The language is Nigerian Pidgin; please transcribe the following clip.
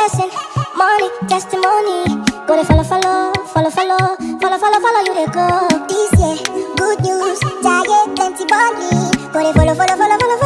blessing, money, testimony. Go to follow, follow, follow, follow, follow, follow, follow you they go. This year, good news, giant plenty money. Go to follow, follow, follow, follow, follow.